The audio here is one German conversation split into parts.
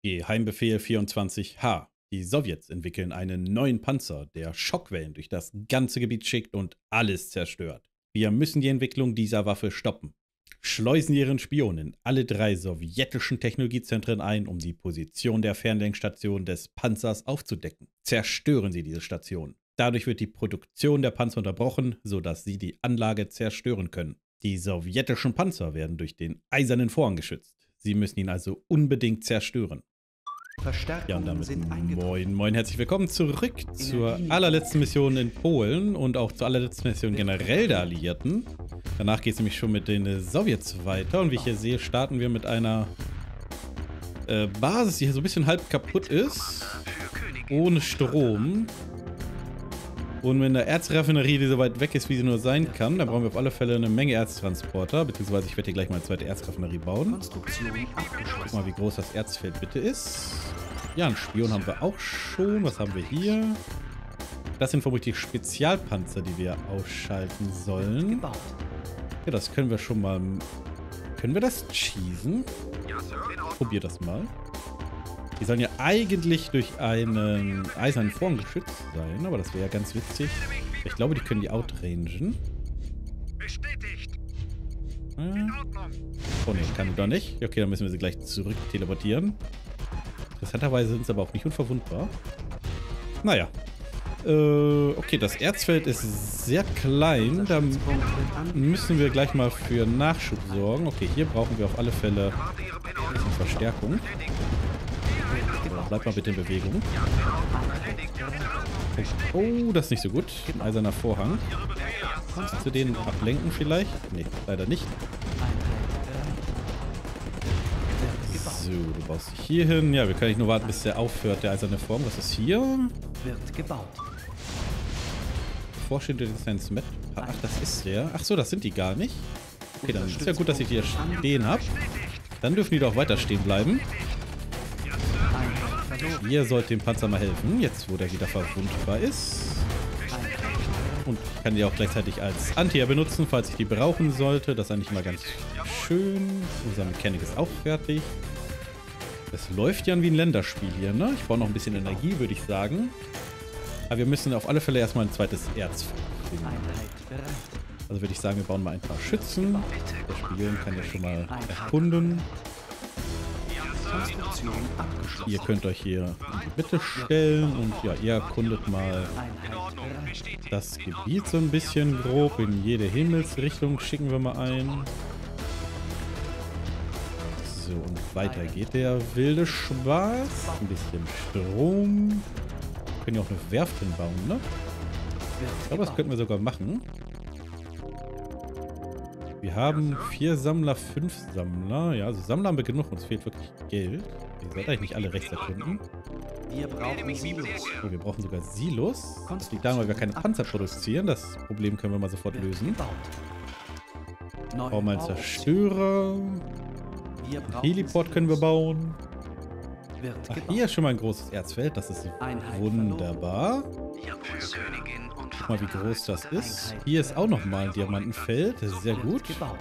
Geheimbefehl 24H. Die Sowjets entwickeln einen neuen Panzer, der Schockwellen durch das ganze Gebiet schickt und alles zerstört. Wir müssen die Entwicklung dieser Waffe stoppen. Schleusen ihren Spionen in alle 3 sowjetischen Technologiezentren ein, um die Position der Fernlenkstation des Panzers aufzudecken. Zerstören sie diese Station. Dadurch wird die Produktion der Panzer unterbrochen, sodass sie die Anlage zerstören können. Die sowjetischen Panzer werden durch den eisernen Vorhang geschützt. Sie müssen ihn also unbedingt zerstören. Ja, und damit moin, herzlich willkommen zurück zur allerletzten Mission in Polen und auch zur allerletzten Mission generell der Alliierten. Danach geht es nämlich schon mit den Sowjets weiter und wie ich hier sehe, starten wir mit einer Basis, die hier so ein bisschen halb kaputt ist, ohne Strom. Und wenn eine Erzraffinerie, die so weit weg ist, wie sie nur sein kann, dann brauchen wir auf alle Fälle eine Menge Erztransporter, beziehungsweise ich werde hier gleich mal eine zweite Erzraffinerie bauen. Guck mal, wie groß das Erzfeld bitte ist. Ja, einen Spion haben wir auch schon. Was haben wir hier? Das sind vermutlich Spezialpanzer, die wir ausschalten sollen. Ja, das können wir schon mal... Können wir das cheesen? Probier das mal. Die sollen ja eigentlich durch einen eisernen Vorhang geschützt sein, aber das wäre ja ganz witzig. Ich glaube, die können die outrangen. Bestätigt. Oh ne, kann du da nicht. Okay, dann müssen wir sie gleich zurück teleportieren. Interessanterweise sind sie aber auch nicht unverwundbar. Naja. Okay, das Erzfeld ist sehr klein. Da müssen wir gleich mal für Nachschub sorgen. Okay, hier brauchen wir auf alle Fälle ein bisschen Verstärkung. Bleib mal bitte in Bewegung. Oh, das ist nicht so gut. Ein eiserner Vorhang. Kannst du den ablenken vielleicht? Nee, leider nicht. So, du baust dich hier hin. Ja, wir können nicht nur warten, bis der aufhört, der eiserne Vorhang. Was ist hier? Wird gebaut. Vorstehend Designs Met. Ach, das ist der. Ach so, das sind die gar nicht. Okay, dann ist ja gut, dass ich die hier stehen habe. Dann dürfen die doch weiter stehen bleiben. Ihr sollt dem Panzer mal helfen, jetzt wo der wieder verwundbar ist. Und ich kann die auch gleichzeitig als Anti benutzen, falls ich die brauchen sollte. Das ist eigentlich mal ganz schön. Unser Mechanik ist auch fertig. Es läuft ja wie ein Länderspiel hier, ne? Ich brauche noch ein bisschen Energie, würde ich sagen. Aber wir müssen auf alle Fälle erstmal ein zweites Erz finden. Also würde ich sagen, wir bauen mal ein paar Schützen. Der Spion kann ja schon mal erkunden. Ihr könnt euch hier in die Mitte stellen und ja, ihr erkundet mal das Gebiet so ein bisschen grob. In jede Himmelsrichtung schicken wir mal ein. So, und weiter geht der wilde Spaß. Ein bisschen Strom. Wir können ja auch eine Werft hinbauen, ne? Ich glaube, das könnten wir sogar machen. Wir haben 4 Sammler, 5 Sammler. Ja, also Sammler haben wir genug. Uns fehlt wirklich Geld. Ihr sollt eigentlich nicht alle rechts erkunden. Wir brauchen Silos. Oh, wir brauchen sogar Silos. Das liegt daran, weil wir keine Panzer produzieren. Das Problem können wir mal sofort lösen. Bauen wir einen Zerstörer. Ein Heliport können wir bauen. Ach, hier ist schon mal ein großes Erzfeld. Das ist wunderbar. Guck mal, wie groß das ist. Hier ist auch nochmal ein Diamantenfeld. Das ist sehr gut.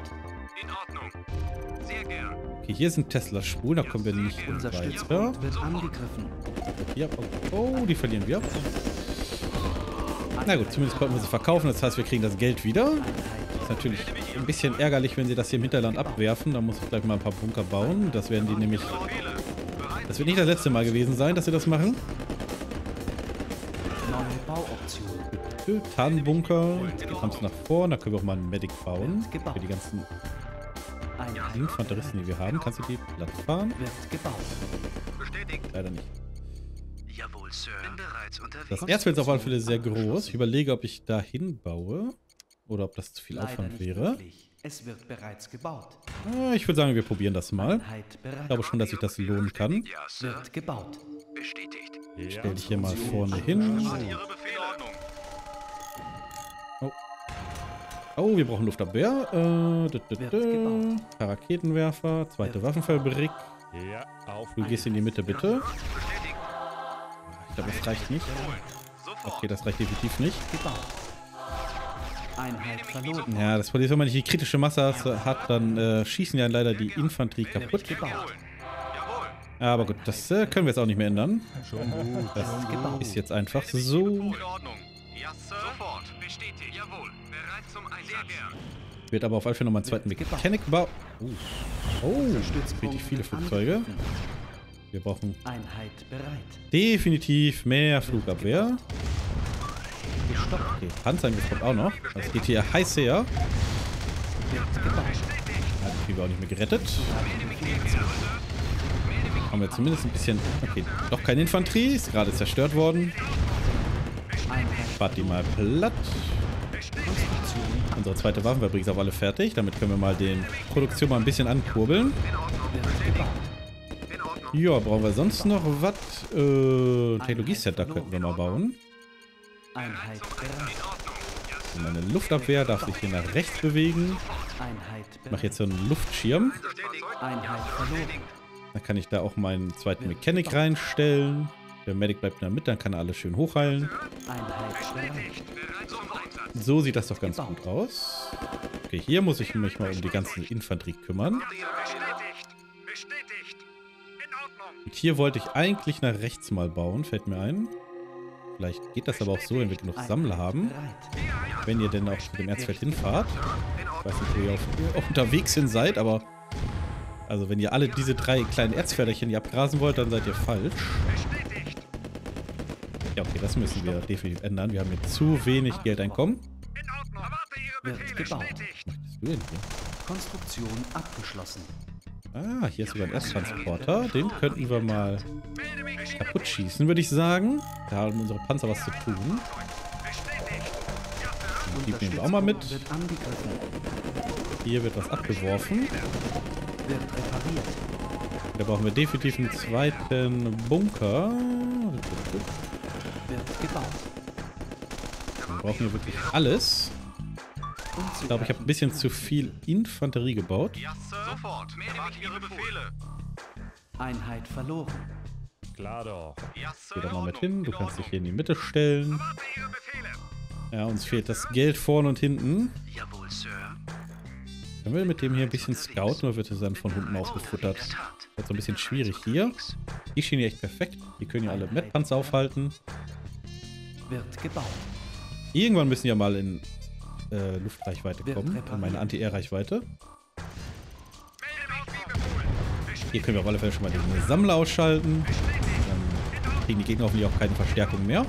Okay, hier sind Tesla-Spuren. Da kommen wir nicht weiter. Ja, oh, die verlieren wir. Na gut, zumindest konnten wir sie verkaufen. Das heißt, wir kriegen das Geld wieder. Ist natürlich ein bisschen ärgerlich, wenn sie das hier im Hinterland abwerfen. Da muss ich gleich mal ein paar Bunker bauen. Das werden die nämlich... Das wird nicht das letzte Mal gewesen sein, dass sie das machen. Tarnbunker. Jetzt kommst du nach vorne. Da können wir auch mal einen Medic bauen. Für die ganzen Infanteristen, die wir haben. Kannst du die platt fahren? Leider nicht. Das Erzfeld ist auf alle Fälle sehr groß. Ich überlege, ob ich da hinbaue. Oder ob das zu viel Aufwand wäre. Es wird bereits gebaut. Ich würde sagen, wir probieren das mal. Ich glaube schon, dass sich das lohnen kann. Wird gebaut. Ich stelle dich hier mal vorne hin. Oh, wir brauchen Luftabwehr. Raketenwerfer, zweite Waffenfabrik. Du gehst in die Mitte, bitte. Ich glaube, das reicht nicht. Okay, das reicht definitiv nicht. Ja, das Problem ist, wenn man nicht die kritische Masse hat, dann schießen ja leider die Infanterie kaputt. Aber gut, das können wir jetzt auch nicht mehr ändern. Schon gut. Das gebaut. ist jetzt einfach so. In Ordnung. Ja, Sir. Sofort. Bestätigt. Jawohl. Bereit zum Einsatz. Sehr gern. Wird aber auf alle Fälle nochmal einen zweiten Mechanic bauen. Oh, richtig viele Flugzeuge. Wir brauchen Einheit bereit. definitiv mehr Flugabwehr. Gestoppt. Okay, Panzerangriff kommt auch noch. Das geht hier heiß her. Wird gebaut. Ja, die kriegen wir auch nicht mehr gerettet. Haben wir zumindest ein bisschen... Okay, doch keine Infanterie. Ist gerade zerstört worden. Einheit. Fahrt die mal platt. Konstruktion. Unsere zweite Waffenfabrik ist auf alle fertig. Damit können wir mal den Produktion mal ein bisschen ankurbeln. Wird gebaut. In Ordnung. Ja, brauchen wir sonst noch was? Technologie-Center könnten wir mal bauen. Einheit bereit. Meine Luftabwehr darf sich hier nach rechts bewegen. Einheit Ich mache bereit. jetzt so einen Luftschirm. Einheit verloren. Dann kann ich da auch meinen zweiten Mechanic reinstellen. Der Medic bleibt in der Mitte, dann kann er alles schön hochheilen. Einheit bereit. Bereit zum Einsatz. So sieht das doch ganz gut aus. Okay, hier muss ich mich mal um die ganze Infanterie kümmern. Bestätigt. Bestätigt. In Ordnung. Und hier wollte ich eigentlich nach rechts mal bauen, fällt mir ein. Vielleicht geht das aber auch so, wenn wir genug Sammler haben. Bereit. Wenn ihr denn auch zu dem Erzfeld hinfahrt. Ich weiß nicht, wo ihr auch unterwegs hin seid, aber... Also wenn ihr alle diese 3 kleinen Erzfelderchen hier abgrasen wollt, dann seid ihr falsch. Bestätigt. Ja, okay, das müssen wir definitiv ändern. Wir haben hier zu wenig Geldeinkommen. In Ordnung. Erwarte Ihre Wird Befehle. gebaut. Bestätigt. Was machst du denn hier? Konstruktion abgeschlossen. Ah, hier ist sogar ein Ersttransporter. Den könnten wir mal Melde mich. kaputt schießen, würde ich sagen. Da haben unsere Panzer was zu tun. Bestätigt. Ja, Sir. Die nehmen wir auch mal mit. Wird angegriffen. Hier wird was abgeworfen. Wird repariert. Da brauchen wir definitiv einen zweiten Bunker. Wird gebaut. Wir brauchen hier wirklich alles. Ich glaube, ich habe ein bisschen zu viel Infanterie gebaut. Ja, Sir. Sofort. Erwarte Ihre Befehle. Einheit verloren. Klar doch. Ja, Sir. Geh da In mal mit Ordnung. hin. Du In kannst dich Ordnung. hier in die Mitte stellen. Erwarte Ihre Befehle. Ja, uns fehlt das Geld vorne und hinten. Jawohl, Sir. Können wir mit dem hier ein bisschen scouten oder wird er dann von unten ausgefuttert? Wird so ein bisschen schwierig hier. Die stehen hier echt perfekt. Die können ja alle Metpanzer aufhalten. Wird gebaut. Irgendwann müssen ja mal in Luftreichweite kommen. In meine Anti-Air-Reichweite. Melde mich wie befohlen. Hier können wir auf alle Fälle schon mal den Sammler ausschalten. Dann kriegen die Gegner hoffentlich auch keine Verstärkung mehr.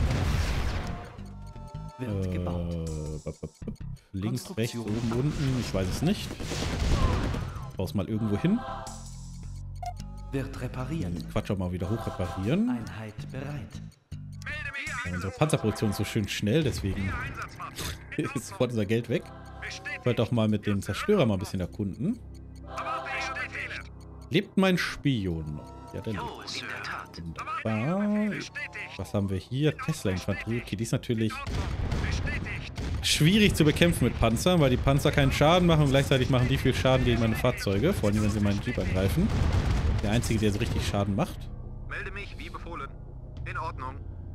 Wird gebaut. Links, rechts, oben, unten. Ich weiß es nicht. Baus mal irgendwo hin. Wird repariert. Quatsch auch mal wieder hoch reparieren. Einheit bereit. Melde mich Ja, unsere Panzerproduktion ist so schön schnell, deswegen Einsatzfahrzeug. ist sofort unser Geld weg. Bestätigt. Ich wollte auch mal mit dem Zerstörer mal ein bisschen erkunden. Erwarte Ihre Befehle. Lebt mein Spion noch? Ja, der lebt. In der Tat. Wunderbar. Bestätigt. Was haben wir hier? Tesla-Infanterie. Okay, die ist natürlich Bestätigt. schwierig zu bekämpfen mit Panzern, weil die Panzer keinen Schaden machen und gleichzeitig machen die viel Schaden gegen meine Fahrzeuge. Vor allem, wenn sie meinen Jeep angreifen. Der einzige, der so richtig Schaden macht. Melde mich wie befohlen. In Ordnung.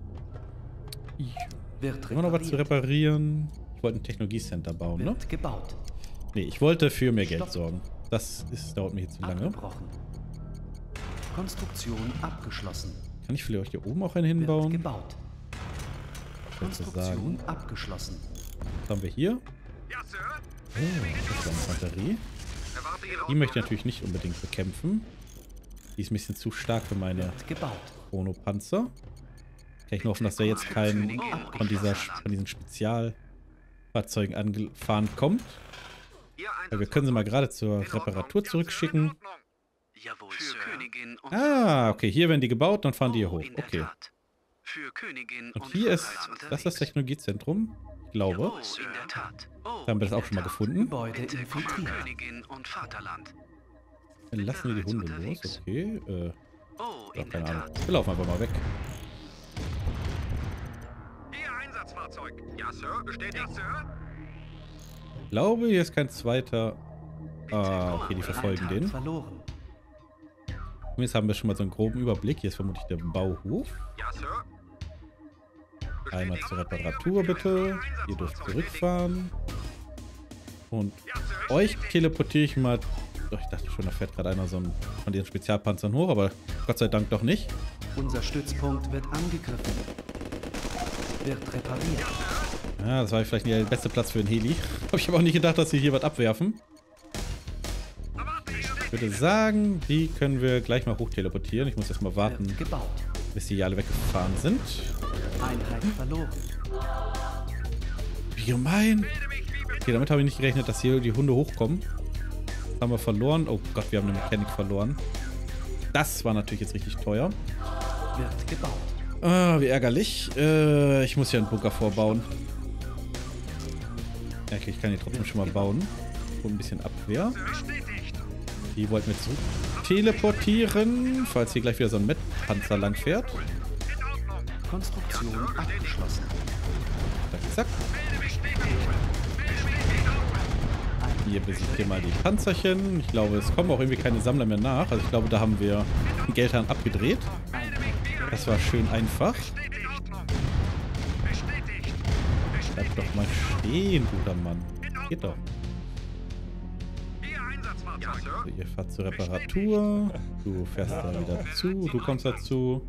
Wird Immer noch was zu repariert. reparieren. Ich wollte ein Technologiecenter bauen, ne? Wird gebaut. Nee, ich wollte für mehr Geld sorgen. Das dauert mir jetzt zu lange. Abgebrochen. Konstruktion abgeschlossen. Kann ich vielleicht hier oben auch einen Wird hinbauen? gebaut. Konstruktion abgeschlossen. Was haben wir hier? Ja, Sir. Oh, das war Infanterie. Erwarte Ihre Die möchte ich natürlich nicht unbedingt bekämpfen. Die ist ein bisschen zu stark für meine Wird gebaut. Chronopanzer. Kann ich nur hoffen, dass der jetzt kein von diesen Spezialfahrzeugen angefahren kommt. Ihr Weil wir können sie mal gerade zur In Ordnung. Reparatur Ja, Sir, in zurückschicken. Ordnung. Jawohl, Für Sir. Königin und Ah, okay, hier werden die gebaut, dann fahren die hier Oh, hoch. in der Okay. Tat. Für Königin Und hier ist, Vaterland das ist das unterwegs. Technologiezentrum. Ich glaube. Oh, in der Tat. Oh, Da haben wir das in auch schon mal der Tat. gefunden. Gebäude Bitte für infiltriert. Königin und Vaterland. Lassen wir die bereits Hunde los. unterwegs. Okay. Oh, Ja, in der keine Ahnung. Tat. Wir laufen einfach mal weg. Ihr Einsatzfahrzeug. Ja, Sir. Bestätigt. Ja, Sir. Ich glaube, hier ist kein zweiter. Ah, okay, die Einheit verfolgen den. verloren. Jetzt haben wir schon mal so einen groben Überblick. Hier ist vermutlich der Bauhof. Ja, Sir. Einmal Bestätigt. zur Reparatur bitte. Ihr dürft zurückfahren. Und Ja, Sir. euch teleportiere ich mal Oh, ich dachte schon, da fährt gerade einer so ein, von diesen Spezialpanzern hoch, aber Gott sei Dank doch nicht. Unser Stützpunkt wird angegriffen. Wird repariert. Ja, das war vielleicht nicht der beste Platz für einen Heli. Aber ich habe auch nicht gedacht, dass sie hier was abwerfen. Ich würde sagen, die können wir gleich mal hoch teleportieren. Ich muss erst mal warten, Wird gebaut. bis die hier alle weggefahren sind. Einheit verloren. Wie gemein. Okay, damit habe ich nicht gerechnet, dass hier die Hunde hochkommen. Das haben wir verloren. Oh Gott, wir haben eine Mechanik verloren. Das war natürlich jetzt richtig teuer. Wird gebaut. Ah, wie ärgerlich. Ich muss hier einen Bunker vorbauen. Ja, okay, ich kann hier trotzdem schon mal bauen. Und ein bisschen Abwehr. Die wollten wir zurück teleportieren, falls hier gleich wieder so ein Met-Panzer lang fährt. Konstruktion abgeschlossen. Zack, zack. Hier besiegt ihr mal die Panzerchen. Ich glaube, es kommen auch irgendwie keine Sammler mehr nach. Also ich glaube, da haben wir den Geldhahn abgedreht. Das war schön einfach. Bleib doch mal stehen, guter Mann. Geht doch. So, ihr fahrt zur Reparatur. Du fährst da wieder zu. Du kommst dazu.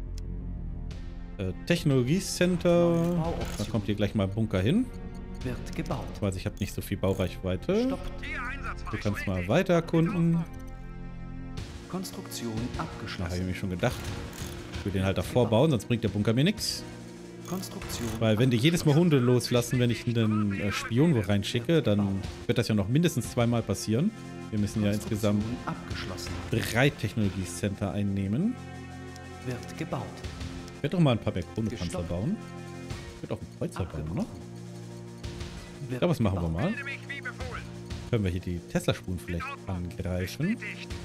Technologiecenter. Da kommt hier gleich mal ein Bunker hin. Wird gebaut. Also ich habe nicht so viel Baureichweite. Stoppt. Du kannst mal weiter erkunden. Konstruktion Da habe ich abgeschlossen. mir schon gedacht. Ich will den halt davor bauen, sonst bringt der Bunker mir nichts. Konstruktion. Weil wenn die jedes Mal Hunde loslassen, wenn ich einen Spion wo reinschicke, dann wird das ja noch mindestens zweimal passieren. Wir müssen ja insgesamt Abgeschlossen. 3 3 Technologiecenter einnehmen. Wird gebaut. Ich werde doch mal ein paar mehr Chronopanzer Gestoppt. bauen. Ich werde auch einen Kreuzer bauen, ne? Wird Ja, was machen wir gebaut. mal? Können wir hier die Tesla-Spuren vielleicht angreifen?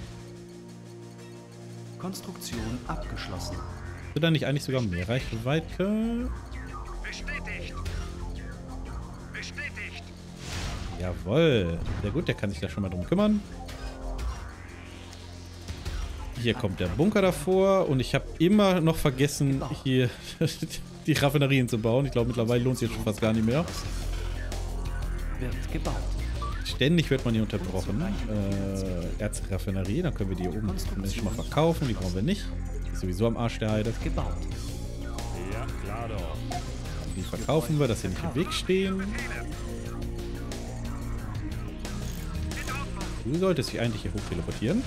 Konstruktion abgeschlossen. Hast du da nicht eigentlich sogar mehr Reichweite? Bestätigt. Bestätigt. Jawohl. Sehr gut, der kann sich da schon mal drum kümmern. Hier kommt der Bunker davor und ich habe immer noch vergessen, hier die Raffinerien zu bauen. Ich glaube, mittlerweile lohnt sich jetzt schon fast gar nicht mehr. Wird gebaut. Ständig wird man hier unterbrochen. Erzraffinerie, dann können wir die hier oben zumindest schon mal verkaufen. Die brauchen wir nicht. Die ist sowieso am Arsch der Heide. Gebaut. Ja, klar doch. Die verkaufen wir, dass sie nicht im Weg stehen. Du solltest dich eigentlich hier hoch teleportieren.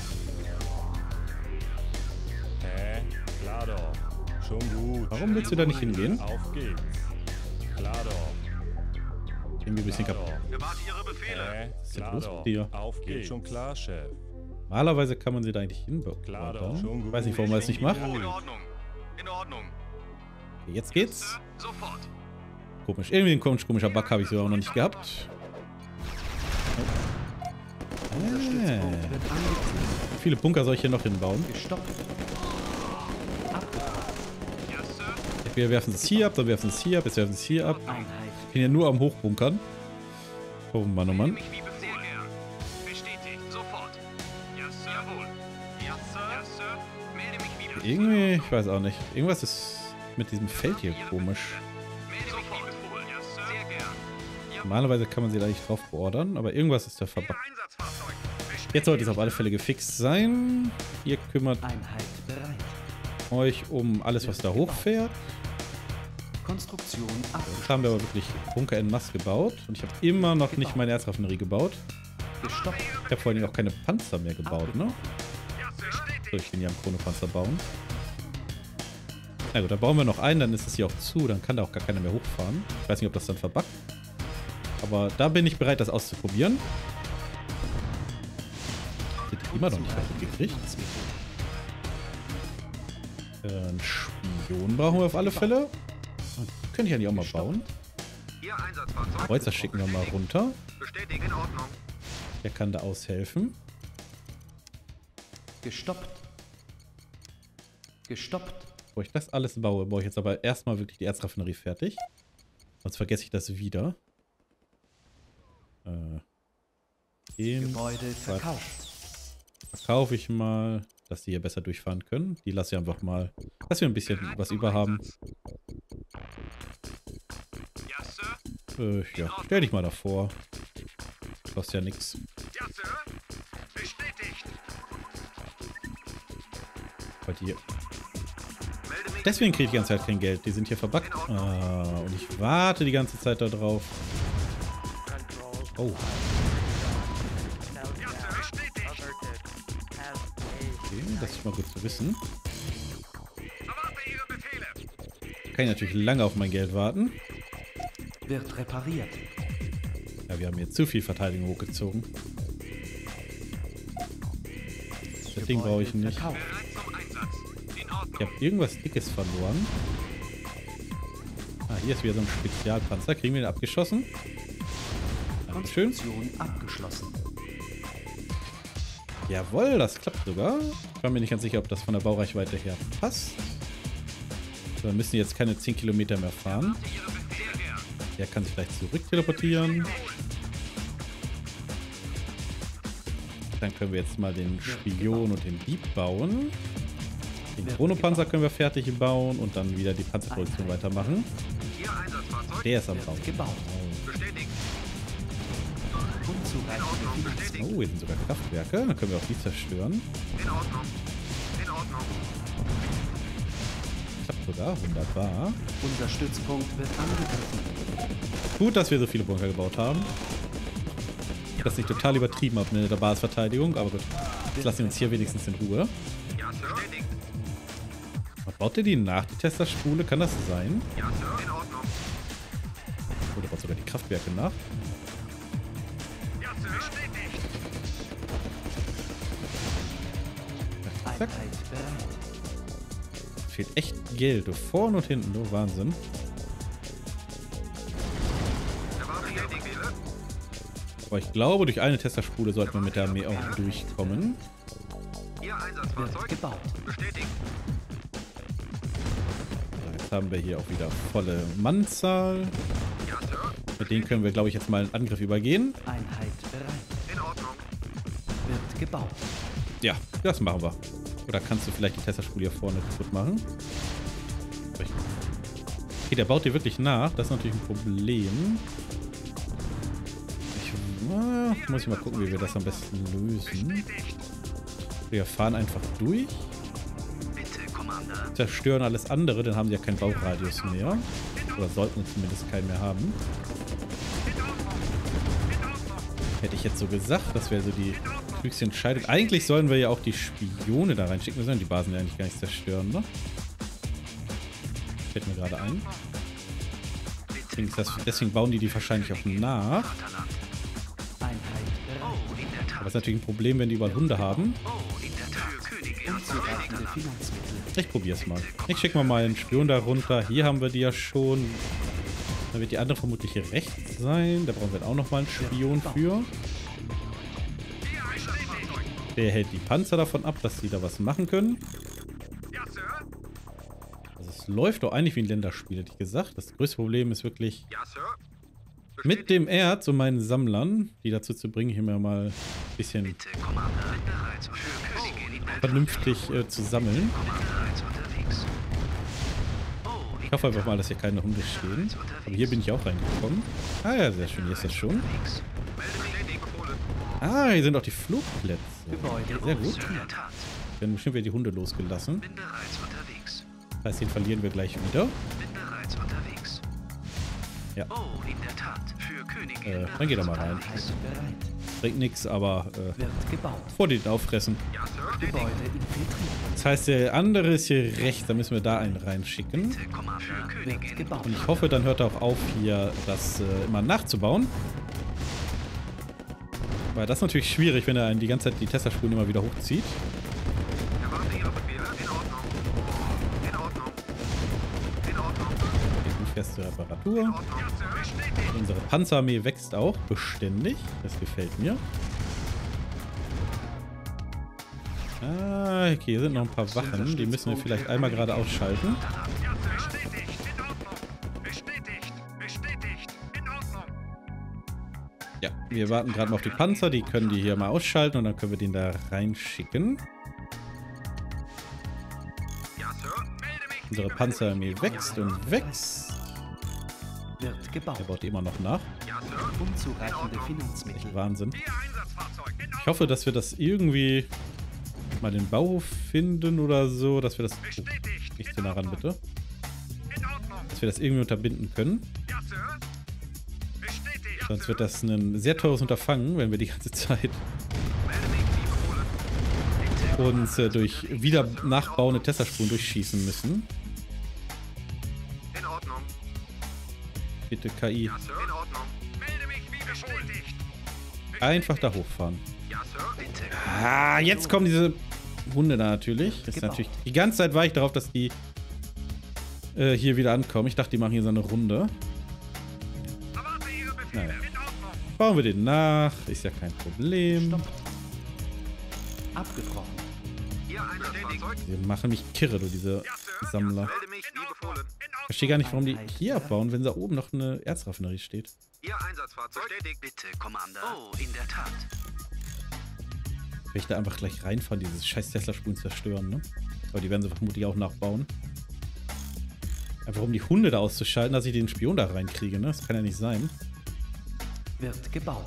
Hä? Klar doch. Schon gut. Warum willst du da nicht hingehen? Auf geht's. Klar doch. Irgendwie ein bisschen kaputt. Erwarte Ihre Befehle. Hä? ist denn Klar los mit doch. dir? Auf geht's. Schon klar, Chef. Normalerweise kann man sie da eigentlich Klar doch. hinbauen. Schon Ich gut. weiß nicht, warum man es nicht macht. In Ordnung. In Ordnung. Okay, jetzt geht's. Sofort. Komisch. Irgendwie ein komischer Bug habe ich so auch noch nicht gehabt. Unser Stützpunkt wird angegriffen. Wie viele Bunker soll ich hier noch hinbauen? Gestoppt. Yes, Sir. Wir werfen es hier ab, dann werfen es hier ab, jetzt werfen es hier ab. Einheit. Ich bin ja nur am Hochbunkern. Oh Mann, oh Mann. Mich wie Befehl, Herr. Bestätigt. Sofort. Yes, Sir. Jawohl. Yes, Sir. Yes, Sir. Melde mich wie Befehl. Irgendwie, ich weiß auch nicht. Irgendwas ist mit diesem Feld hier komisch. Melde mich wie befohlen. Yes, Sir. Sehr gern. Normalerweise kann man sie da nicht drauf beordern, aber irgendwas ist da verbuggt. Ihr Einsatzfahrzeug. Bestätigt. Jetzt sollte es auf alle Fälle gefixt sein. Ihr kümmert Einheit bereit. euch um alles, was da hochfährt. Konstruktion Jetzt abgeschlossen. haben wir aber wirklich Bunker en masse gebaut. Und ich habe immer noch nicht meine Erzraffinerie gebaut. Gestoppt. Ich habe vor allem auch keine Panzer mehr gebaut, ne? Yes, Sir. So, ich will ja einen Chronopanzer bauen. Na gut, da bauen wir noch einen, dann ist es hier auch zu. Dann kann da auch gar keiner mehr hochfahren. Ich weiß nicht, ob das dann verbuggt. Aber da bin ich bereit, das auszuprobieren. Den immer noch nicht kaputt gekriegt. Einen Spion brauchen wir auf alle Fälle. Und die könnte ich eigentlich auch mal bauen. Ihr Einsatzfahrzeug. Kreuzer schicken wir mal runter. Bestätigt. In Ordnung. Der kann da aushelfen. Gestoppt. Gestoppt. Bevor ich das alles baue, baue ich jetzt aber erstmal wirklich die Erzraffinerie fertig. Sonst vergesse ich das wieder. Den Gebäude verkauft. verkaufe ich mal, dass die hier besser durchfahren können. Die lasse ich einfach mal, dass wir ein bisschen was über haben. Yes, Sir. Ja, stell dich mal davor. Kostet ja nichts. Yes, Sir. Bestätigt. Weil die... Melde mich. Deswegen kriege ich die ganze Zeit kein Geld. Die sind hier verbuggt. Und ich warte die ganze Zeit da drauf. Oh. Okay, das ist mal gut zu wissen. Erwarte Ihre Befehle. Kann ich natürlich lange auf mein Geld warten. Wird repariert. Ja, wir haben jetzt zu viel Verteidigung hochgezogen. Deswegen brauche ich nicht. Verkauft. Bereit zum Einsatz. In Ich Ordnung. habe irgendwas Dickes verloren. Ah, hier ist wieder so ein Spezialpanzer. Kriegen wir den abgeschossen? Dankeschön. Konstruktion abgeschlossen. Jawohl, das klappt sogar. Ich war mir nicht ganz sicher, ob das von der Baureichweite her passt. So, wir müssen jetzt keine 10 Kilometer mehr fahren. Ihre Befehle her. Der kann sich vielleicht zurück teleportieren. Dann können wir jetzt mal den Spion und den Dieb bauen. Den Chronopanzer können wir fertig bauen und dann wieder die Panzerproduktion weitermachen. Ihr Einsatzfahrzeug. Der ist am Bauen. Wird gebaut. Bestätigt. Unzureichende Finanzmittel. Bestätigt. Oh, hier sind sogar Kraftwerke. Dann können wir auch die zerstören. In Ordnung. In Ordnung. Klappt sogar. Wunderbar. Unser Stützpunkt wird angegriffen. Gut, dass wir so viele Bunker gebaut haben. Ich das nicht total übertrieben habe mit der Basisverteidigung, aber gut. Jetzt lassen wir uns hier wenigstens in Ruhe. Ja, Sir. Bestätigt. Baut ihr die nach, die Tesla-Spule? Kann das sein? Ja, Sir. In Ordnung. Oder baut sogar die Kraftwerke nach? Ja, Sir. Bestätigt. Zack. Einheit bereit. Fehlt echt Geld. Vorne und hinten. Oh, Wahnsinn. Erwarte Ihre Befehle. Aber ich glaube, durch eine Tesla-Spule sollten wir mit der Armee auch durchkommen. Ihr Wird Einsatzfahrzeug. gebaut. Bestätigt. So, jetzt haben wir hier auch wieder volle Mannzahl. Ja, Sir. Mit denen können wir, glaube ich, jetzt mal einen Angriff übergehen. Einheit bereit. In Ordnung. Wird gebaut. Ja, das machen wir. Oder kannst du vielleicht die Tesla-Spule hier vorne kaputt machen? Okay, der baut dir wirklich nach. Das ist natürlich ein Problem. Muss ich mal gucken, wie wir das am besten lösen. Wir fahren einfach durch, Bitte, Commander. zerstören alles andere, dann haben sie ja keinen Bauradius mehr. Oder sollten zumindest keinen mehr haben. Hätte ich jetzt so gesagt, das wäre so die höchste Entscheidung. Eigentlich sollen wir ja auch die Spione da reinschicken. Wir sollen die Basen ja eigentlich gar nicht zerstören, ne? Fällt mir gerade ein. Deswegen bauen die wahrscheinlich auch nach. Vaterland. Einheit bereit. Oh, in der Tat. Aber es ist natürlich ein Problem, wenn die überall Hunde haben. Oh, in der Tat. Für Königin Unzureichende Finanzmittel. Ich probier's mal. Ich schicke mal einen Spion da runter. Hier haben wir die ja schon. Da wird die andere vermutlich hier rechts sein. Da brauchen wir auch nochmal einen Spion für. Der hält die Panzer davon ab, dass sie da was machen können. Ja, Sir. Also es läuft doch eigentlich wie ein Länderspiel, hätte ich gesagt. Das größte Problem ist wirklich Ja, Sir. mit dem Erz und meinen Sammlern, die dazu zu bringen, hier mal ein bisschen Bitte, Commander. Bin bereits für Königin in der Tat. vernünftig zu sammeln. Bin bereits unterwegs. Oh, in Ich hoffe einfach mal, dass hier keine Hunde stehen. Aber hier bin ich auch reingekommen. Ah ja, sehr schön. Hier ist das schon. unterwegs. Melde mich. Befohlen. Ah, hier sind auch die Flugplätze. Gebäude. Sehr gut. In der Tat. Dann bestimmt wieder die Hunde losgelassen. Bin bereits unterwegs. Das heißt, den verlieren wir gleich wieder. Bin bereits unterwegs. Ja. Oh, in der Tat. Für Königin. Dann geh da mal rein. unterwegs. Bereit. Bringt nichts, aber Wird gebaut. vor den auffressen. Ja, Sir. Gebäude infiltriert. Das heißt, der andere ist hier rechts. Da müssen wir da einen reinschicken. Bitte, Commander. Für Wird Königin. gebaut. Und ich hoffe, dann hört er auch auf, hier das immer nachzubauen. Weil das ist natürlich schwierig, wenn er einen die ganze Zeit die Tesla-Spuren immer wieder hochzieht. Erwarte Ihre Befehle. In Ordnung. In Ordnung. In Ordnung. Die feste Reparatur. Ja, Sir. Bestätigt. Unsere Panzerarmee wächst auch beständig. Das gefällt mir. Ah, okay, hier sind noch ein paar Wachen. Die müssen wir vielleicht einmal gerade ausschalten. Ja, Sir. Bestätigt. In Ordnung. Bestätigt. Bestätigt. In Ordnung. Ja, wir warten gerade mal auf die Panzer. Die können die hier mal ausschalten und dann können wir den da reinschicken. Ja, Sir. Melde mich. Unsere Panzerarmee wächst und wächst. Wird Der gebaut. baut die immer noch nach. Ja, Sir. Unzureichende Finanzmittel. Wahnsinn. Ihr Einsatzfahrzeug. In Ich hoffe, dass wir das irgendwie mal den Bauhof finden oder so, dass wir das... Oh, Bestätigt. nicht zu nah ran, bitte. In Ordnung. Dass wir das irgendwie unterbinden können. Ja, Sir. Bestätigt. Sonst wird das ein sehr teures Unterfangen, wenn wir die ganze Zeit Melde mich wie befohlen. uns durch wieder nachbauende Tesla-Spuren durchschießen müssen. In Ordnung. Bitte KI. Ja, Sir. In Ordnung. Melde mich wie bestätigt. Einfach da hochfahren. Ja, Sir. Bitte. Ah, jetzt kommen diese Hunde da natürlich. Das ist natürlich die ganze Zeit war ich darauf, dass die hier wieder ankommen. Ich dachte, die machen hier so eine Runde. Erwarte Ihre Befehle. Naja. In Ordnung. Bauen wir den nach. Ist ja kein Problem. Stopp. Abgebrochen. Hier Einsatzfahrzeug. Die machen mich kirre, du, diese Ja, Sir. Sammler. Melde mich wie befohlen. Ich verstehe gar nicht, warum die hier abbauen, wenn da oben noch eine Erzraffinerie steht. Ihr Einsatzfahrzeug. Bestätigt. Bitte, Commander. Oh, in der Tat. Will ich da einfach gleich reinfahren, dieses scheiß Tesla-Spuren zerstören, ne? Aber die werden sie vermutlich auch nachbauen. Einfach um die Hunde da auszuschalten, dass ich den Spion da reinkriege, ne? Das kann ja nicht sein. Wird gebaut.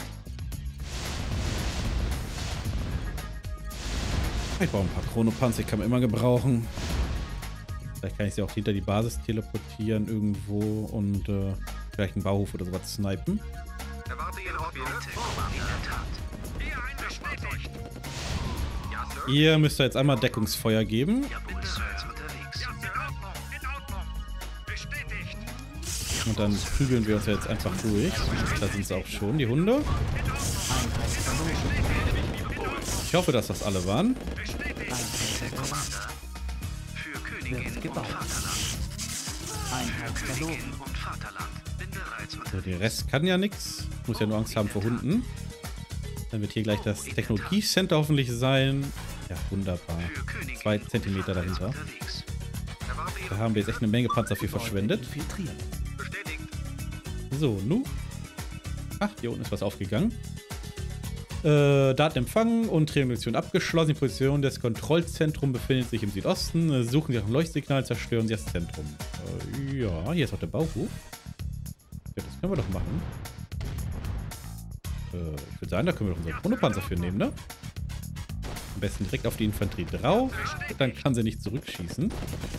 Ich baue ein paar Chronopanzer, ich kann man immer gebrauchen. Vielleicht kann ich sie auch hinter die Basis teleportieren irgendwo und vielleicht einen Bauhof oder sowas snipen. Erwarte Ihre Befehle. Bitte, Commander. In der Tat. Ihr Einsatzfahrzeug. Ja, Sir. Ihr müsst da jetzt einmal Deckungsfeuer geben. Jawohl, Sir. Unterwegs. Ja, in Ordnung. In Ordnung. Bestätigt. Und dann prügeln wir uns ja jetzt einfach durch. Da sind sie auch schon, die Hunde. Einheit verloren. Ich hoffe, dass das alle waren. Bitte, Commander. Für Königin Wird und gebaut. Vaterland. Einheit verloren. Königin und Vaterland. Bin bereits So, unterwegs. der Rest kann ja nichts. Ich muss ja nur Angst haben vor Hunden. Dann wird hier gleich das Technologie-Center hoffentlich sein. Ja, wunderbar. Für Königin 2 und Zentimeter Vaterland dahinter. unterwegs. Erwarte Da Ihre haben wir jetzt echt eine Menge Panzer für Gebäude verschwendet. Infiltrieren. Bestätigt. So, nu. Ach, hier unten ist was aufgegangen. Daten empfangen und Triangulation abgeschlossen. Die Position des Kontrollzentrums befindet sich im Südosten. Suchen Sie nach dem Leuchtsignal, zerstören Sie das Zentrum. Ja, hier ist auch der Bauhof. Ja, das können wir doch machen. Ich würde sagen, da können wir doch unseren Chronopanzer für nehmen, ne? Am besten direkt auf die Infanterie drauf. Dann kann sie nicht zurückschießen.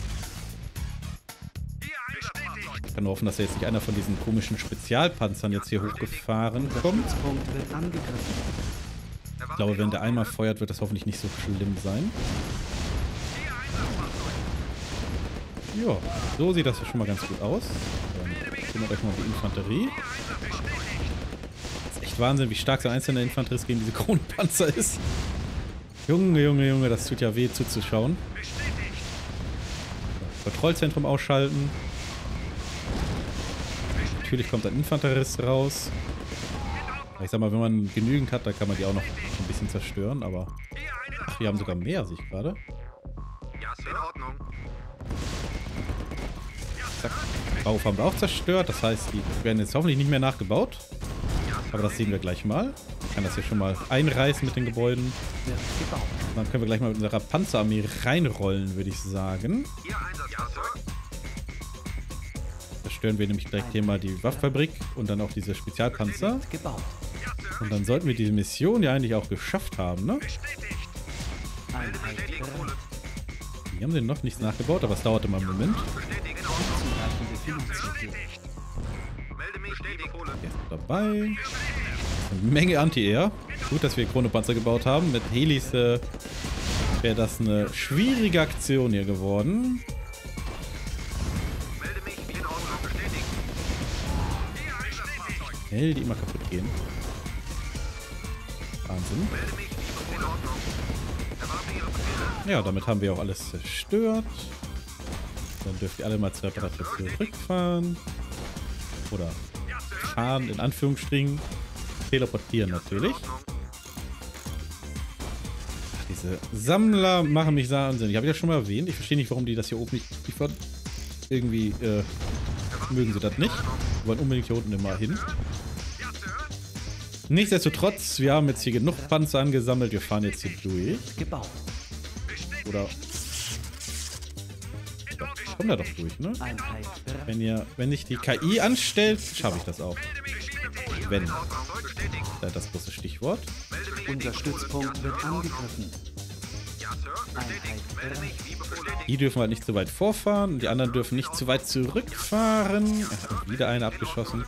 Ihr Einsatzfahrzeug. Ich kann nur hoffen, dass jetzt nicht einer von diesen komischen Spezialpanzern jetzt hier hochgefahren kommt. Stützpunkt wird angegriffen. Ich glaube, wenn der einmal feuert, wird das hoffentlich nicht so schlimm sein. Ihr Einsatzfahrzeug. Ja, so sieht das schon mal ganz gut aus. Dann kümmert euch mal um die Infanterie. Ihr Einsatz bestätigt. Das ist echt Wahnsinn, wie stark so ein einzelner Infanterist gegen diese Kronenpanzer ist. Junge, Junge, Junge, das tut ja weh zuzuschauen. Bestätigt. Kontrollzentrum ausschalten. Natürlich kommt ein Infanterist raus. Ich sag mal, wenn man genügend hat, dann kann man die auch noch ein bisschen zerstören, aber... Ihr Einsatz. Ach, wir haben sogar mehr, sehe ich gerade. Ja, Sir. In Ordnung. Zack. Bauhof haben wir auch zerstört. Das heißt, die werden jetzt hoffentlich nicht mehr nachgebaut. Aber das sehen wir gleich mal. Ich kann das hier schon mal einreißen mit den Gebäuden. Wird gebaut. Dann können wir gleich mal mit unserer Panzerarmee reinrollen, würde ich sagen. Ihr Einsatz. Ja, Sir. Zerstören wir nämlich gleich hier mal die Waffenfabrik und dann auch diese Spezialpanzer. Wird gebaut. Ja, Sir. Und dann sollten wir diese Mission ja eigentlich auch geschafft haben, ne? Bestätigt. Einheit bereit. Die haben den noch nichts nachgebaut, aber es dauerte mal einen Moment. Bestätigt. In Ordnung. Zureichende Finanzmittel. Bestätigt. Melde mich. Bestätigt. Der ist dabei. Eine Menge Anti-Air. Gut, dass wir Chronopanzer gebaut haben. Mit Helis wäre das eine schwierige Aktion hier geworden. Melde mich. In Ordnung. Bestätigt. Ihr Einsatzfahrzeug. Schnell, die immer kaputt gehen. Wahnsinn. Melde mich. In Ordnung. Erwarte Ihre Befehle. Ja, damit haben wir auch alles zerstört. Dann dürft ihr alle mal zur Reparatur zurückfahren. Oder Ja, Sir. fahren, in Anführungsstrichen. Teleportieren natürlich. Diese Sammler machen mich wahnsinnig. Ich habe ja schon mal erwähnt. Ich verstehe nicht, warum die das hier oben nicht liefern. Irgendwie mögen sie das nicht. Wir wollen unbedingt hier unten immer hin. Ja, Sir. Nichtsdestotrotz, wir haben jetzt hier genug Panzer angesammelt. Wir fahren jetzt hier durch. Gebaut. Oder... Ich komme da doch durch, ne? Einheit bereit. Wenn ich die KI anstellt, schaffe ich das auch. Wenn. Bestätigt. Das große Stichwort. Unser Stützpunkt wird angegriffen. Ja, Einheit bereit. Die dürfen halt nicht zu weit vorfahren und die anderen dürfen nicht zu weit zurückfahren. Ach, wieder eine abgeschossen.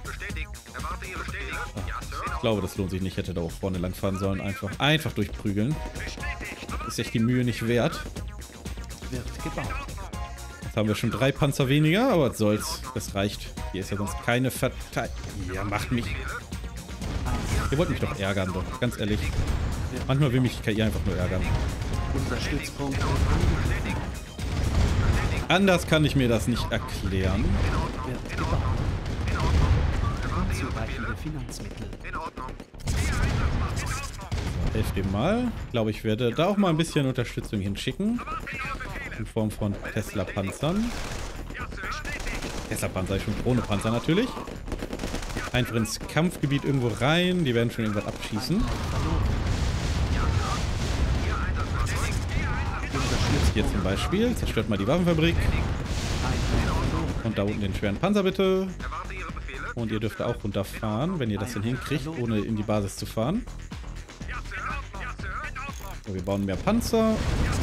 Ich glaube, das lohnt sich nicht. Hätte da auch vorne lang fahren sollen. Einfach durchprügeln. Ist echt die Mühe nicht wert. Wird gebaut. Jetzt haben wir schon 3 Panzer weniger, aber was soll's. Das reicht. Hier ist ja sonst keine Verteidigung. Ja, macht mich. Ihr wollt mich doch ärgern, doch. Ganz ehrlich. Manchmal will mich die KI einfach nur ärgern. Unser Stützpunkt wird angegriffen. Anders kann ich mir das nicht erklären. Wird gebaut. Unzureichende Finanzmittel. 11. Mal. Ich glaube, ich werde da auch mal ein bisschen Unterstützung hinschicken. In Form von Tesla-Panzern. Tesla-Panzer, ich schon Drohne-Panzer natürlich. Einfach ins Kampfgebiet irgendwo rein. Die werden schon irgendwas abschießen. Hier zum Beispiel. Zerstört mal die Waffenfabrik. Und da unten den schweren Panzer bitte. Und ihr dürft da auch runterfahren, wenn ihr das denn hinkriegt, ohne in die Basis zu fahren. So, wir bauen mehr Panzer.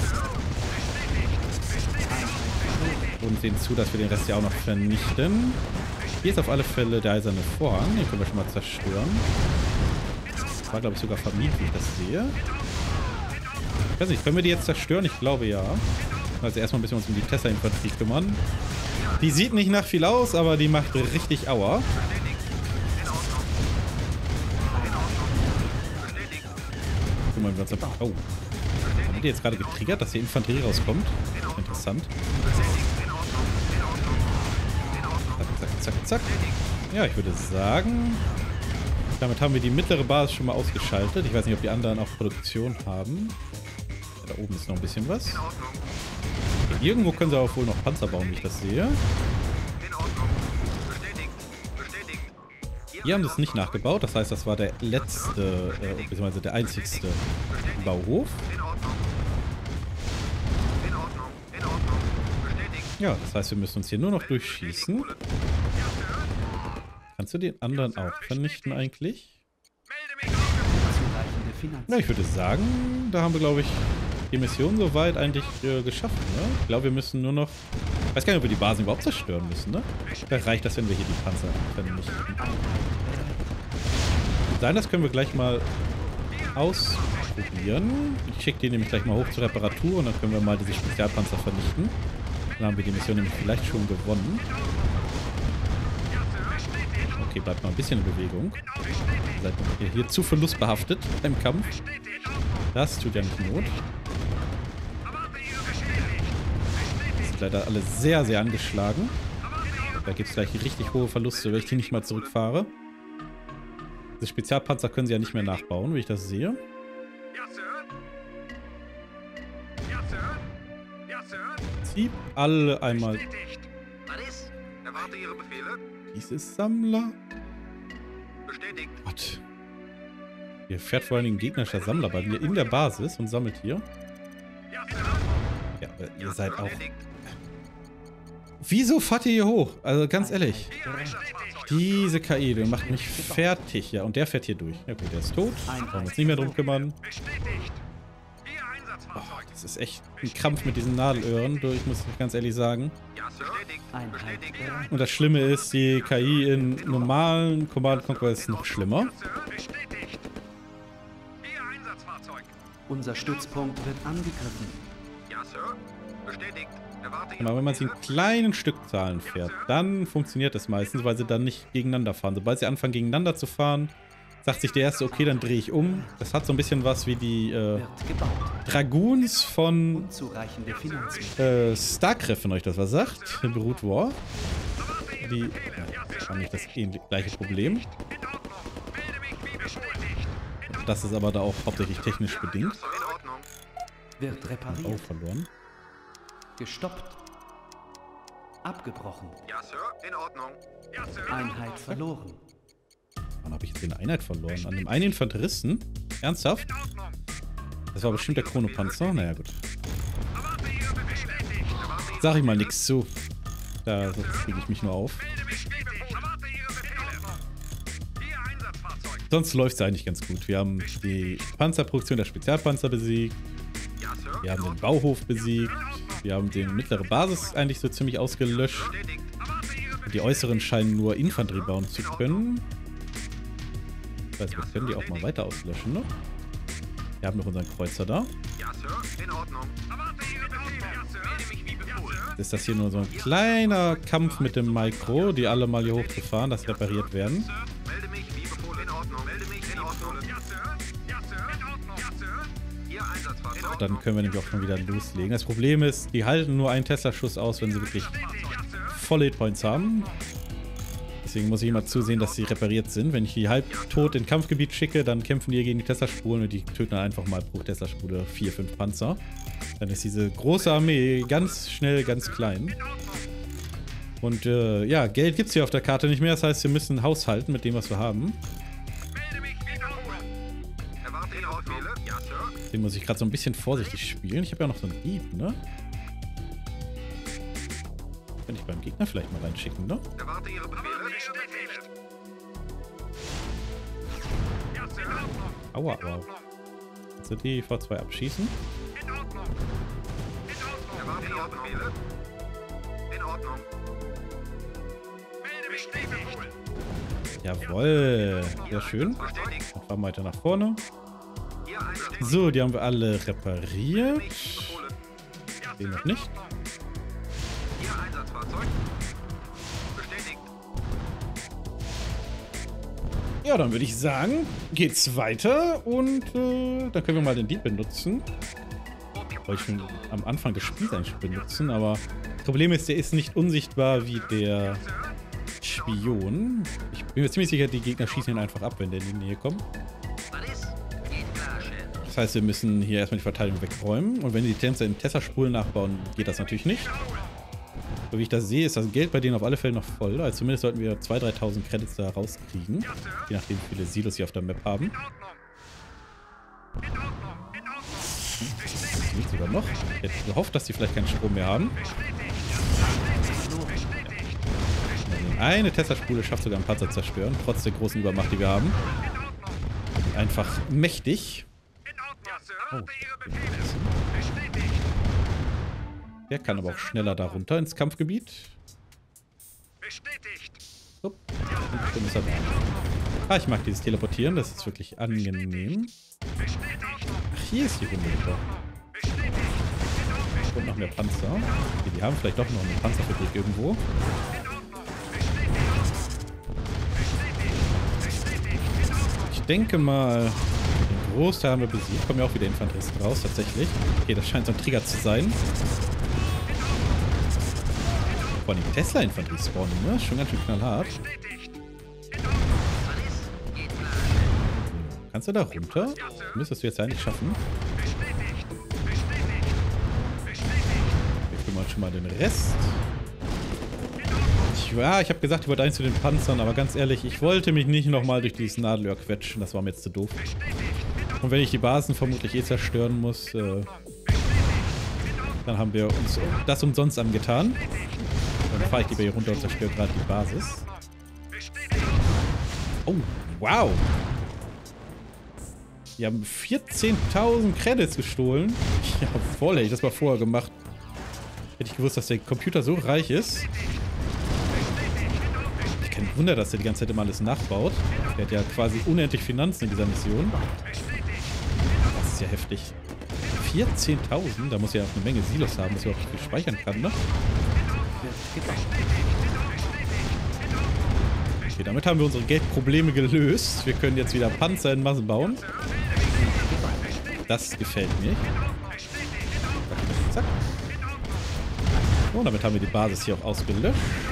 Und sehen zu, dass wir den Rest ja auch noch vernichten. Hier ist auf alle Fälle der eiserne Vorhang. Den können wir schon mal zerstören. Das war, glaube ich, sogar vermietet, wie ich das sehe. Ich weiß nicht, können wir die jetzt zerstören? Ich glaube ja. Also erstmal müssen wir uns um die Tesla-Infanterie kümmern. Die sieht nicht nach viel aus, aber die macht richtig Aua. Kümmern wir uns ab. Oh. Haben die jetzt gerade getriggert, dass die Infanterie rauskommt? Interessant. Zack, zack, zack, zack. Ja, ich würde sagen, damit haben wir die mittlere Basis schon mal ausgeschaltet. Ich weiß nicht, ob die anderen auch Produktion haben. Ja, da oben ist noch ein bisschen was. Irgendwo können sie auch wohl noch Panzer bauen, wie ich das sehe. Hier haben sie es nicht nachgebaut. Das heißt, das war der letzte, beziehungsweise der einzigste Bauhof. Ja, das heißt, wir müssen uns hier nur noch durchschießen. Kannst du den anderen auch vernichten eigentlich? Ja, ich würde sagen, da haben wir, glaube ich, die Mission soweit eigentlich geschafft, ne? Ich glaube, wir müssen nur noch... Ich weiß gar nicht, ob wir die Basen überhaupt zerstören müssen, ne? Da reicht das, wenn wir hier die Panzer vernichten. Sein, das können wir gleich mal ausprobieren. Ich schicke die nämlich gleich mal hoch zur Reparatur und dann können wir mal diese Spezialpanzer vernichten. Dann haben wir die Mission nämlich vielleicht schon gewonnen. Okay, bleibt mal ein bisschen in Bewegung. Ihr seid hier zu verlustbehaftet beim Kampf. Das tut ja nicht Not. Sind leider alle sehr, sehr angeschlagen. Da gibt es gleich richtig hohe Verluste, wenn ich die nicht mal zurückfahre. Diese Spezialpanzer können sie ja nicht mehr nachbauen, wie ich das sehe. Sie alle einmal... Dieses Sammler? Gott. Hier fährt vor allen Dingen ein gegnerischer Sammler bei mir in der Basis und sammelt hier. Ja, aber ihr seid auch... Wieso fahrt ihr hier hoch? Also ganz ehrlich. Diese KI, die macht mich fertig. Ja, und der fährt hier durch. Ja gut, der ist tot. Wollen wir uns nicht mehr drum kümmern. Oh, das ist echt ein Krampf mit diesen Nadelöhren, ich muss ganz ehrlich sagen. Und das Schlimme ist, die KI in normalen Command & Conquer ist noch schlimmer. Unser Stützpunkt wird angegriffen. Ja, Sir. Bestätigt. Aber wenn man sie in kleinen Stückzahlen fährt, dann funktioniert das meistens, weil sie dann nicht gegeneinander fahren. Sobald sie anfangen gegeneinander zu fahren, sagt sich der Erste, okay, dann drehe ich um. Das hat so ein bisschen was wie die Dragoons von StarCraft, wenn euch das was sagt. Brood War. Die haben nicht das gleiche Problem. Das ist aber da auch hauptsächlich technisch bedingt. Wird repariert. Auch verloren. Gestoppt. Abgebrochen. Ja, Sir. In Ordnung. Ja, Sir. Einheit verloren. Wann habe ich jetzt eine Einheit verloren? An dem einen Infanteristen? Ernsthaft? Das war bestimmt der Chronopanzer. Naja, gut. Sag ich mal nichts zu. Da kriege ich mich nur auf. Sonst läuft es eigentlich ganz gut. Wir haben die Panzerproduktion der Spezialpanzer besiegt. Ja, Sir. Wir haben den Bauhof besiegt. Wir haben die mittlere Basis eigentlich so ziemlich ausgelöscht. Und die äußeren scheinen nur Infanterie bauen zu können. Das heißt, wir können die auch mal weiter auslöschen, ne? Wir haben noch unseren Kreuzer da. Ja, Sir. In Ordnung. Erwarte Ihre Befehle, ja, Sir. Melde mich wie befohlen. Ist das hier nur so ein kleiner Kampf mit dem Micro, die alle mal hier hochzufahren, dass repariert werden. Melde mich wie befohlen. In Ordnung. Melde mich in Ordnung. Ja, Sir. Ja, Sir. In Ordnung. Ja, Sir. Ihr Einsatzfahrzeug. Dann können wir nämlich auch schon wieder loslegen. Das Problem ist, die halten nur einen Tesla-Schuss aus, wenn sie wirklich volle Hitpoints haben. Deswegen muss ich immer zusehen, dass sie repariert sind. Wenn ich die halbtot in Kampfgebiet schicke, dann kämpfen die gegen die Tesla-Spulen und die töten dann einfach mal pro Tesla-Spule 4, 5 Panzer. Dann ist diese große Armee ganz schnell ganz klein. Und ja, Geld gibt es hier auf der Karte nicht mehr. Das heißt, wir müssen haushalten mit dem, was wir haben. Melde mich wie befohlen. Erwarte Ihre Befehle. Ja, Sir. Den muss ich gerade so ein bisschen vorsichtig spielen. Ich habe ja noch so einen Dieb, ne? Könnte ich beim Gegner vielleicht mal reinschicken, ne? Erwarte Ihre Befehle. Bestätigt. Ja, Sir. In Ordnung. Aua, aua. Kannst du die V2 abschießen? In Ordnung. In Ordnung. Erwarte Ihre Befehle. In Ordnung. Melde mich wie befohlen. Jawohl. Sehr schön. Bestätigt. Dann fahren wir weiter nach vorne. Ihr Einsatzfahrzeug. So, die haben wir alle repariert. Befohlen. Ja, Den Sir. noch nicht. Ihr Einsatzfahrzeug. Bestätigt. Ja, dann würde ich sagen, geht's weiter und dann können wir mal den Dieb benutzen. Wollte ich schon am Anfang des Spiels eigentlich benutzen, aber das Problem ist, der ist nicht unsichtbar wie der Spion. Ich bin mir ziemlich sicher, die Gegner schießen ihn einfach ab, wenn der in die Nähe kommt. Was ist? Geht klar, Chef. Das heißt, wir müssen hier erstmal die Verteidigung wegräumen. Und wenn die Tänzer in Tesla-Spulen nachbauen, geht das natürlich nicht. So wie ich das sehe, ist das Geld bei denen auf alle Fälle noch voll. Also zumindest sollten wir 2.000, 3.000 Credits da rauskriegen. Je nachdem, wie viele Silos sie auf der Map haben. Nicht sogar noch. Ich hätte gehofft, dass sie vielleicht keinen Strom mehr haben. Eine Tesla-Spule schafft sogar einen Panzer zerstören, trotz der großen Übermacht, die wir haben. Einfach mächtig. Oh. Der kann aber auch schneller da runter ins Kampfgebiet. Bestätigt. Upp. Und ist er da. Ah, ich mag dieses Teleportieren, das ist wirklich angenehm. Ach, hier ist die Runde. Und noch mehr Panzer. Okay, die haben vielleicht doch noch eine Panzerfabrik irgendwo. Ich denke mal, den Großteil haben wir besiegt. Kommen ja auch wieder Infanteristen raus, tatsächlich. Okay, das scheint so ein Trigger zu sein. Vor allem Tesla-Infanterie spawnen, ne? Schon ganz schön knallhart. Was ist? Geht klar. Kannst du da runter? Müsstest du jetzt eigentlich schaffen. Wir kümmern schon mal den Rest. Ja, ich habe gesagt, ich wollte eins zu den Panzern, aber ganz ehrlich, ich wollte mich nicht nochmal durch dieses Nadelöhr quetschen. Das war mir jetzt zu doof. Und wenn ich die Basen vermutlich eh zerstören muss, dann haben wir uns das umsonst angetan. Dann fahre ich lieber hier runter und zerstöre gerade die Basis. Oh, wow. Die haben 14.000 Credits gestohlen. Jawohl, hätte ich das mal vorher gemacht. Hätte ich gewusst, dass der Computer so reich ist. Kein Wunder, dass der die ganze Zeit immer alles nachbaut. Der hat ja quasi unendlich Finanzen in dieser Mission. Das ist ja heftig. 14.000? Da muss ja auch eine Menge Silos haben, dass er auch viel speichern kann, ne? Okay, damit haben wir unsere Geldprobleme gelöst. Wir können jetzt wieder Panzer in Massen bauen. Das gefällt mir. Zack. Und damit haben wir die Basis hier auch ausgelöscht.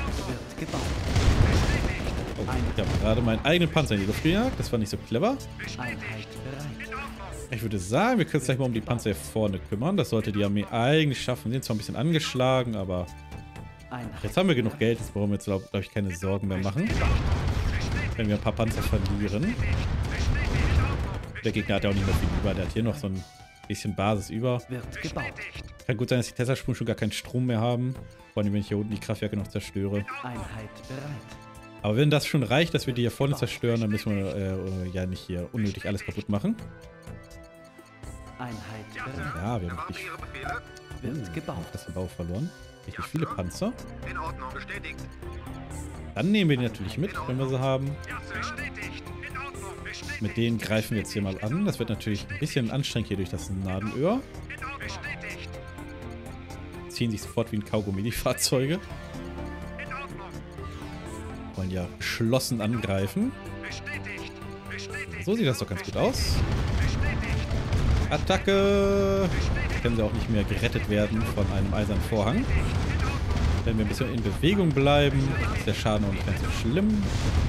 Oh, ich habe gerade meinen eigenen Panzer in die Luft gejagt. Das war nicht so clever. Einheit bereit. Ich würde sagen, wir können uns gleich mal um die Panzer hier vorne kümmern. Das sollte die Armee eigentlich schaffen. Sie sind zwar ein bisschen angeschlagen, aber jetzt haben wir genug Geld. Jetzt brauchen wir jetzt, glaube ich, keine Sorgen mehr machen. Wenn wir ein paar Panzer verlieren. Der Gegner hat ja auch nicht mehr viel über. Der hat hier noch so ein bisschen Basis über. Wird gebaut. Kann gut sein, dass die Tesla-Spulen schon gar keinen Strom mehr haben. Vor allem, wenn ich hier unten die Kraftwerke noch zerstöre. Einheit bereit. Aber wenn das schon reicht, dass wir die hier vorne zerstören, dann müssen wir ja nicht hier unnötig alles kaputt machen. Einheit bereit. Ja, wir haben richtig Ihre Befehle? Wird gebaut. das den Bau verloren. Richtig viele Panzer. In Ordnung. Bestätigt. Dann nehmen wir die natürlich mit, wenn wir sie haben. Ja, Sir. Bestätigt. In Ordnung. Bestätigt. Mit denen greifen wir jetzt hier mal an. Das wird natürlich ein bisschen anstrengend hier durch das Nadelöhr. In Ordnung. Bestätigt. Ziehen sich sofort wie ein Kaugummi die Fahrzeuge. In Ordnung. Wollen ja geschlossen angreifen. Bestätigt. Bestätigt. So sieht das doch ganz gut aus. Bestätigt. Attacke! Können sie auch nicht mehr gerettet werden von einem eisernen Vorhang. Wenn wir ein bisschen in Bewegung bleiben, ist der Schaden auch nicht ganz so schlimm.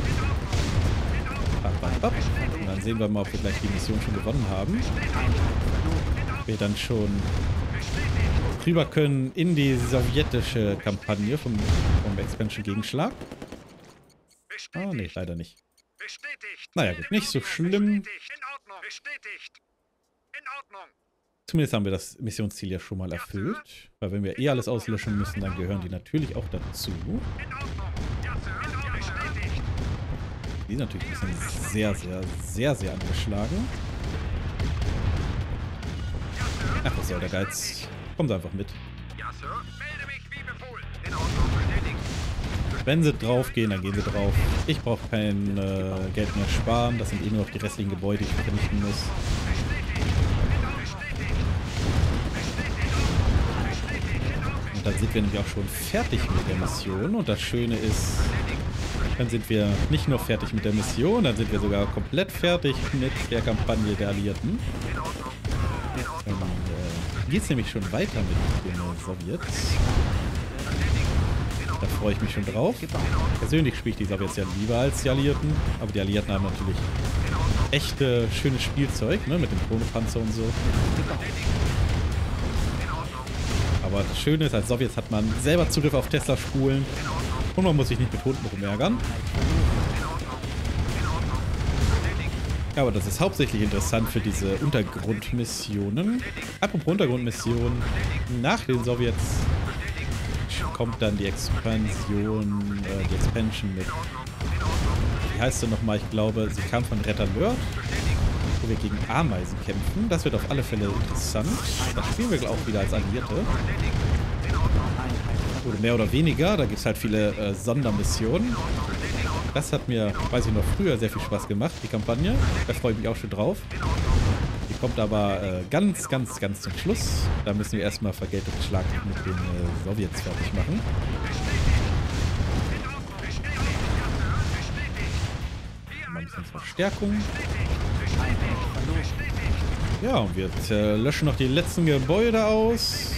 Und dann sehen wir mal, ob wir gleich die Mission schon gewonnen haben. Wir dann schon rüber können in die sowjetische Kampagne vom Expansion-Gegenschlag. Ah, nee, leider nicht. Bestätigt. Naja, gut, nicht so schlimm. Bestätigt. In Ordnung. Bestätigt. In Ordnung. Zumindest haben wir das Missionsziel ja schon mal erfüllt. Weil wenn wir eh alles auslöschen müssen, dann gehören die natürlich auch dazu. In Ordnung. Ja, Sir. Bestätigt. Die sind natürlich ein bisschen sehr angeschlagen. Ach, was soll der Geiz? Kommen Sie einfach mit. Ja, Sir. Melde mich wie befohlen. In Ordnung. Bestätigt. Wenn sie draufgehen, dann gehen sie drauf. Ich brauche kein Geld mehr sparen. Das sind eh nur noch die restlichen Gebäude, die ich vernichten muss. Und dann sind wir nämlich auch schon fertig mit der Mission. Und das Schöne ist, dann sind wir nicht nur fertig mit der Mission, dann sind wir sogar komplett fertig mit der Kampagne der Alliierten. Dann geht es nämlich schon weiter mit den Sowjets. Da freue ich mich schon drauf. Persönlich spiele ich die Sowjets ja lieber als die Alliierten. Aber die Alliierten haben natürlich echt schönes Spielzeug, ne? Mit dem Chronopanzer und so. Aber das Schöne ist, als Sowjets hat man selber Zugriff auf Tesla-Spulen. Und man muss sich nicht mit Hunden rumärgern. Aber das ist hauptsächlich interessant für diese Untergrundmissionen. Apropos Untergrundmissionen, nach den Sowjets kommt dann die Expansion mit. Wie heißt sie nochmal? Ich glaube, sie kam von Red Alert, wo wir gegen Ameisen kämpfen. Das wird auf alle Fälle interessant. Da spielen wir auch wieder als Alliierte. Oder mehr oder weniger. Da gibt es halt viele Sondermissionen. Das hat mir, weiß ich noch, früher sehr viel Spaß gemacht, die Kampagne. Da freue ich mich auch schon drauf. Die kommt aber ganz zum Schluss. Da müssen wir erstmal vergelteten Schlag mit den Sowjets fertig machen. Mal ein bisschen Verstärkung. Ja, und wir löschen noch die letzten Gebäude aus.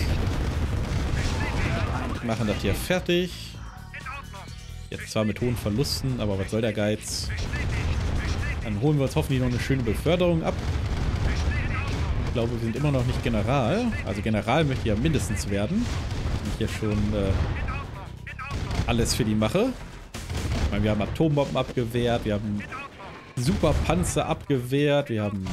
Machen das hier fertig. Jetzt zwar mit hohen Verlusten, aber was soll der Geiz? Dann holen wir uns hoffentlich noch eine schöne Beförderung ab. Ich glaube, wir sind immer noch nicht General. Also General möchte ja mindestens werden. Ich hier schon alles für die mache. Ich meine, wir haben Atombomben abgewehrt, wir haben Superpanzer abgewehrt, wir haben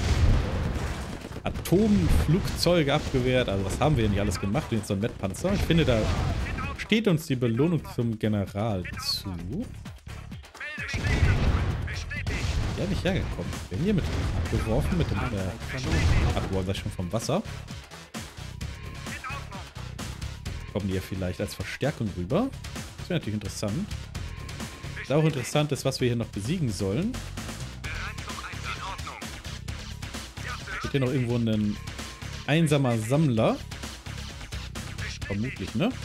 Atomflugzeuge abgewehrt. Also was haben wir denn nicht alles gemacht? Und jetzt so ein Mettpanzer. Ich finde, da steht uns die Belohnung zum General zu. Ja, nicht hergekommen. Wir werden hier mit abgeworfen, mit dem abgeworfen, das schon vom Wasser. Kommen die ja vielleicht als Verstärkung rüber. Das wäre natürlich interessant. Was auch interessant ist, was wir hier noch besiegen sollen. Steht hier noch irgendwo ein einsamer Sammler. Vermutlich, ne?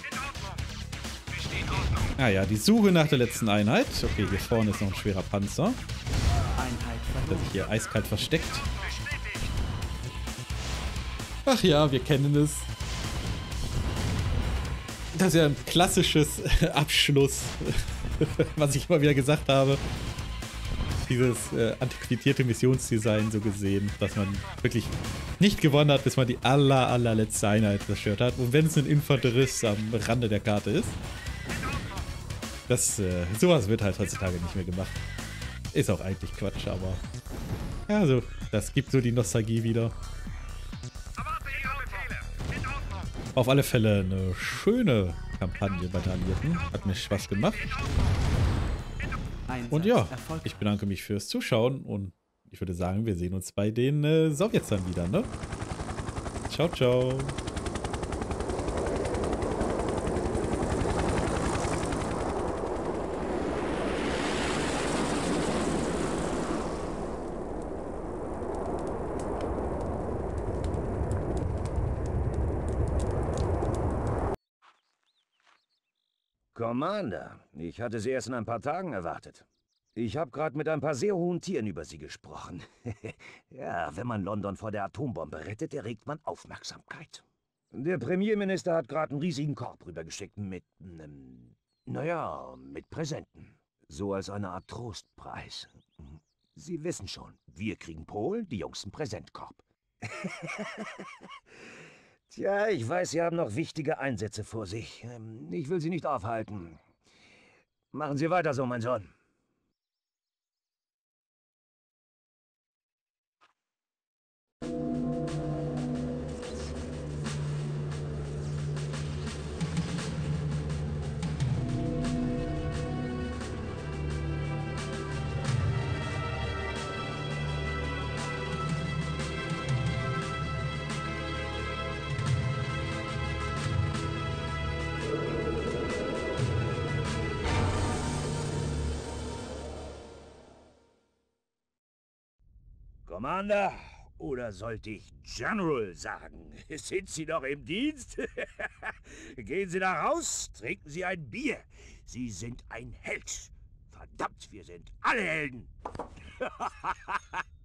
Ah ja, die Suche nach der letzten Einheit. Okay, hier vorne ist noch ein schwerer Panzer, der sich hier eiskalt versteckt. Ach ja, wir kennen es. Das ist ja ein klassisches Abschluss, was ich immer wieder gesagt habe. Dieses antiquierte Missionsdesign so gesehen, dass man wirklich nicht gewonnen hat, bis man die allerletzte Einheit zerstört hat. Und wenn es ein Infanterist am Rande der Karte ist. Sowas wird halt heutzutage nicht mehr gemacht. Ist auch eigentlich Quatsch, aber ja, so, das gibt so die Nostalgie wieder. Auf alle Fälle eine schöne Kampagne bei den Alliierten. Hat mir Spaß gemacht. Und ja, ich bedanke mich fürs Zuschauen und ich würde sagen, wir sehen uns bei den Sowjets dann wieder, ne? Ciao, ciao. Commander, ich hatte Sie erst in ein paar Tagen erwartet. Ich habe gerade mit ein paar sehr hohen Tieren über Sie gesprochen. Ja, wenn man London vor der Atombombe rettet, erregt man Aufmerksamkeit. Der Premierminister hat gerade einen riesigen Korb rübergeschickt mit, mit Präsenten. So als eine Art Trostpreis. Sie wissen schon, wir kriegen Polen, die Jungs einen Präsentkorb. Tja, ich weiß, Sie haben noch wichtige Einsätze vor sich. Ich will Sie nicht aufhalten. Machen Sie weiter so, mein Sohn. Commander, oder sollte ich General sagen? Sind Sie noch im Dienst? Gehen Sie da raus, trinken Sie ein Bier. Sie sind ein Held. Verdammt, wir sind alle Helden.